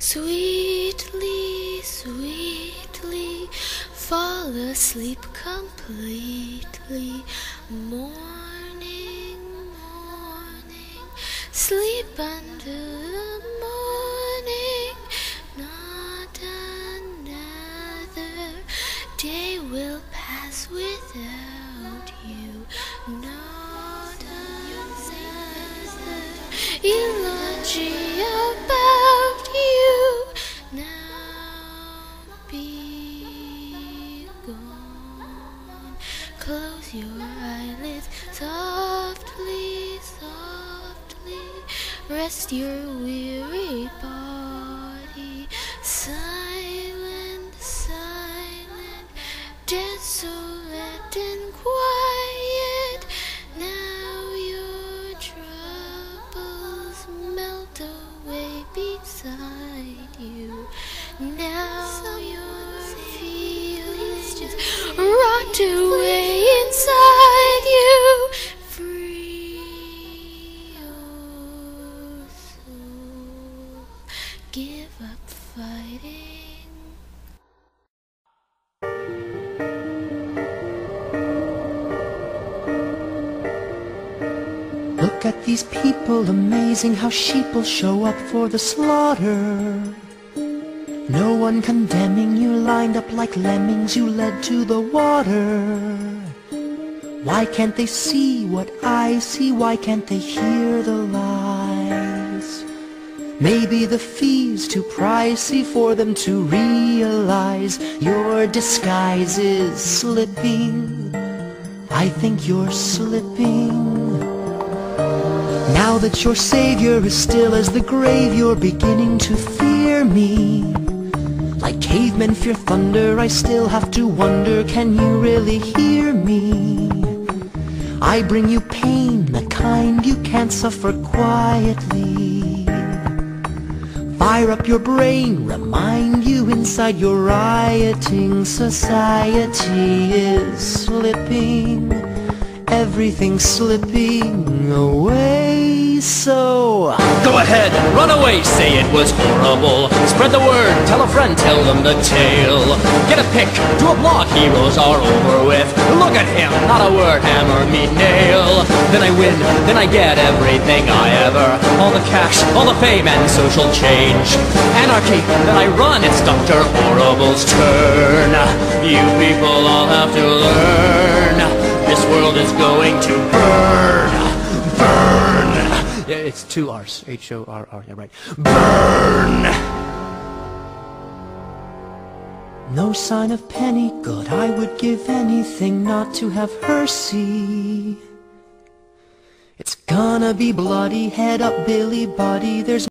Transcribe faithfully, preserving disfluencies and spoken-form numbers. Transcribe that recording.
Sweetly, sweetly, fall asleep completely. Morning, morning, sleep until the morning. Not another day will pass without you. Not another eulogy about you. Now be gone. Close your eyelids softly, softly. Rest your weary body. Silent, silent, desolate and quiet. Now your troubles melt away beside you. Now your feelings just rot away inside you. Free your soul. Give up fighting. Look at these people, amazing how sheep'll show up for the slaughter. No one condemning you, lined up like lemmings you led to the water. Why can't they see what I see? Why can't they hear the lies? Maybe the fee's too pricey for them to realize. Your disguise is slipping. I think you're slipping. Now that your savior is still as the grave, you're beginning to fear me. Like cavemen fear thunder, I still have to wonder, can you really hear me? I bring you pain, the kind you can't suffer quietly. Fire up your brain, remind you inside your rioting society is slipping. Everything's slipping away, so go ahead, run away, say it was horrible. Spread the word, tell a friend, tell them the tale. Get a pic, do a blog, heroes are over with. Look at him, not a word, hammer me nail. Then I win, then I get everything I ever. All the cash, all the fame and social change. Anarchy, then I run, it's Doctor Horrible's turn. You people all have to learn. This world is going to burn, burn. Yeah, it's two R's, H O R R, yeah, right. Burn! no sign of Penny good. I would give anything not to have her see. It's gonna be bloody, head up Billy Buddy. There's